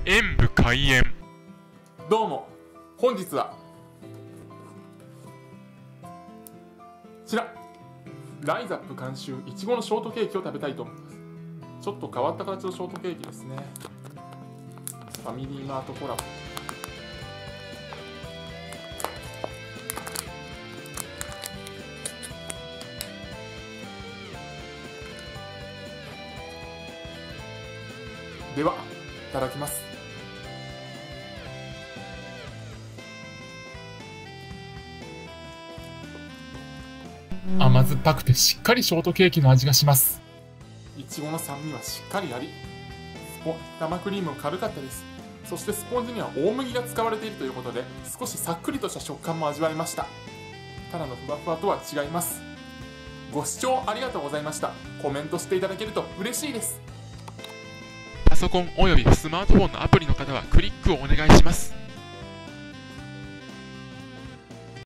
演武開演。 どうも、本日はこちらライザップ監修いちごのショートケーキを食べたいと思います。ちょっと変わった形のショートケーキですね。ファミリーマートコラボ。では、いただきます。甘酸っぱくてしっかりショートケーキの味がします。いちごの酸味はしっかりあり、生クリームも軽かったです。そしてスポンジには大麦が使われているということで、少しさっくりとした食感も味わえました。ただのふわふわとは違います。ご視聴ありがとうございました。コメントしていただけると嬉しいです。 パソコンおよびスマートフォンのアプリの方はクリックをお願いします。